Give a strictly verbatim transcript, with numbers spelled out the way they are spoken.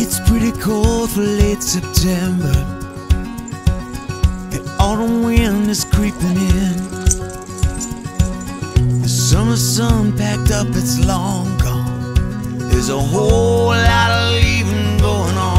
It's pretty cold for late September. The autumn wind is creeping in. The summer sun packed up, it's long gone. There's a whole lot of leaving going on.